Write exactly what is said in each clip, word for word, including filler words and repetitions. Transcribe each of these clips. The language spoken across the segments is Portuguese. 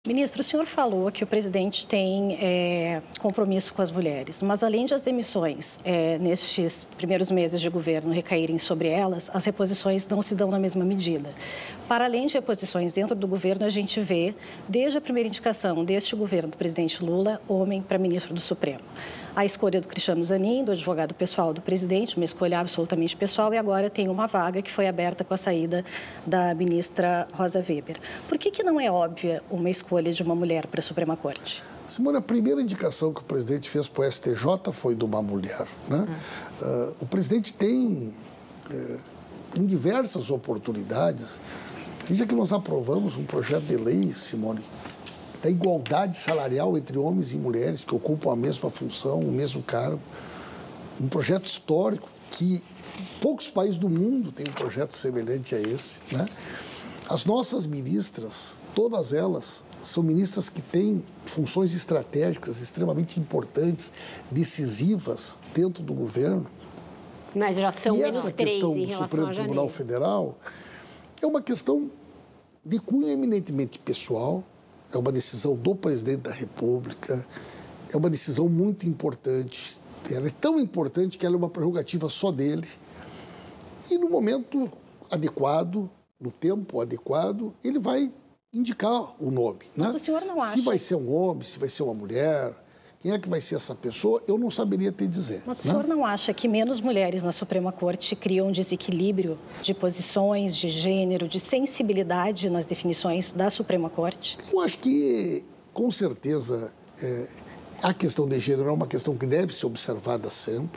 Ministro, o senhor falou que o presidente tem é, compromisso com as mulheres, mas além de as demissões é, nestes primeiros meses de governo recaírem sobre elas, as reposições não se dão na mesma medida. Para além de reposições dentro do governo, a gente vê, desde a primeira indicação deste governo do presidente Lula, homem para ministro do Supremo. A escolha do Cristiano Zanin, do advogado pessoal do presidente, uma escolha absolutamente pessoal, e agora tem uma vaga que foi aberta com a saída da ministra Rosa Weber. Por que que não é óbvia uma escolha de uma mulher para a Suprema Corte? Simone, a primeira indicação que o presidente fez para o S T J foi de uma mulher, né? Hum. Uh, o presidente tem, uh, em diversas oportunidades, veja que nós aprovamos um projeto de lei, Simone, da igualdade salarial entre homens e mulheres que ocupam a mesma função, o mesmo cargo. Um projeto histórico que poucos países do mundo têm um projeto semelhante a esse, né? As nossas ministras, todas elas, são ministras que têm funções estratégicas extremamente importantes, decisivas dentro do governo. Mas já são e menos essa três questão em do relação Supremo a Tribunal janeiro. Federal é uma questão de cunho eminentemente pessoal, é uma decisão do presidente da República, é uma decisão muito importante. Ela é tão importante que ela é uma prerrogativa só dele. E no momento adequado, no tempo adequado, ele vai indicar o nome, né? Mas o senhor não acha... Se vai ser um homem, se vai ser uma mulher, quem é que vai ser essa pessoa, eu não saberia te dizer. Mas o né? senhor não acha que menos mulheres na Suprema Corte criam um desequilíbrio de posições, de gênero, de sensibilidade nas definições da Suprema Corte? Eu acho que, com certeza, é, a questão de gênero é uma questão que deve ser observada sempre.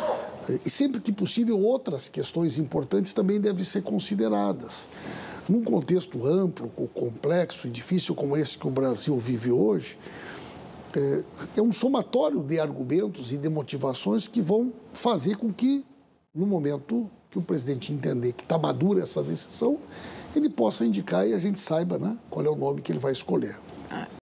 E sempre que possível, outras questões importantes também devem ser consideradas. Num contexto amplo, complexo e difícil como esse que o Brasil vive hoje, é, é um somatório de argumentos e de motivações que vão fazer com que, no momento que o presidente entender que está madura essa decisão, ele possa indicar e a gente saiba, né, qual é o nome que ele vai escolher.